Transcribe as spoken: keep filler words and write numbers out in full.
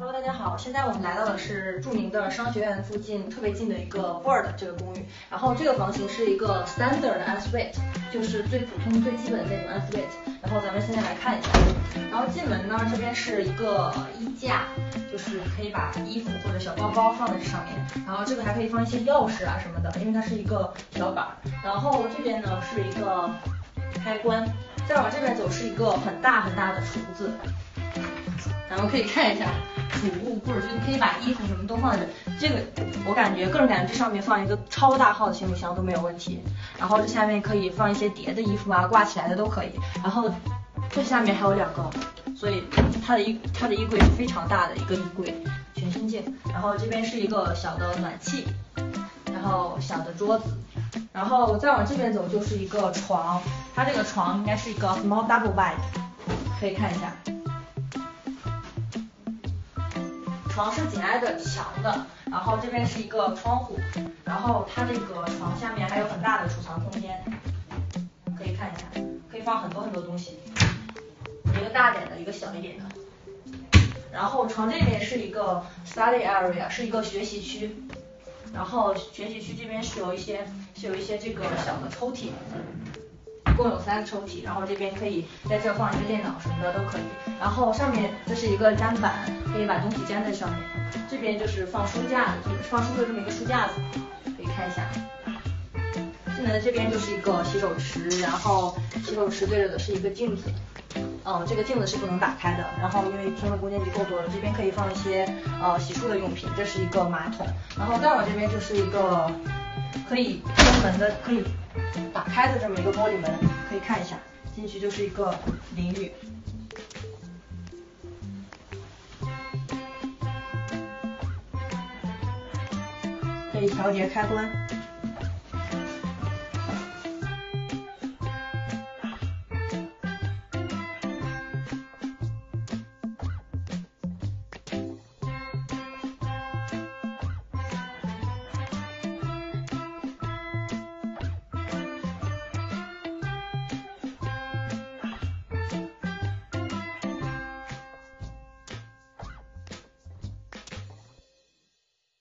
Hello， 大家好，现在我们来到的是著名的商学院附近特别近的一个 Word 这个公寓，然后这个房型是一个 standard 的 en suite， 就是最普通最基本的那种 en suite， 然后咱们现在来看一下，然后进门呢这边是一个衣架，就是可以把衣服或者小包包放在这上面，然后这个还可以放一些钥匙啊什么的，因为它是一个小板，然后这边呢是一个开关，再往这边走是一个很大很大的橱子。然后可以看一下储物柜，就是可以把衣服什么都放在这。这个我感觉个人感觉这上面放一个超大号的行李箱都没有问题。然后这下面可以放一些叠的衣服啊，挂起来的都可以。然后这下面还有两个，所以它的衣它的衣柜是非常大的一个衣柜，全身镜。然后这边是一个小的暖气，然后小的桌子。然后再往这边走就是一个床，它这个床应该是一个 small double bed， 可以看一下。床是紧挨着墙的，然后这边是一个窗户，然后它这个床下面还有很大的储藏空间，可以看一下，可以放很多很多东西，一个大点的，一个小一点的。然后床这边是一个 study area， 是一个学习区，然后学习区这边是有一些是有一些这个小的抽屉。共有三个抽屉，然后这边可以在这放一个电脑什么的都可以，然后上面这是一个粘板，可以把东西粘在上面，这边就是放书架的，就是放书的这么一个书架子，可以看一下。进来的这边就是一个洗手池，然后洗手池对着的是一个镜子，嗯，这个镜子是不能打开的，然后因为平衡空间已经够多了，这边可以放一些呃洗漱的用品，这是一个马桶，然后再往这边就是一个可以开门的，可以打开的这么一个玻璃门，可以看一下，进去就是一个淋浴。可以调节开关。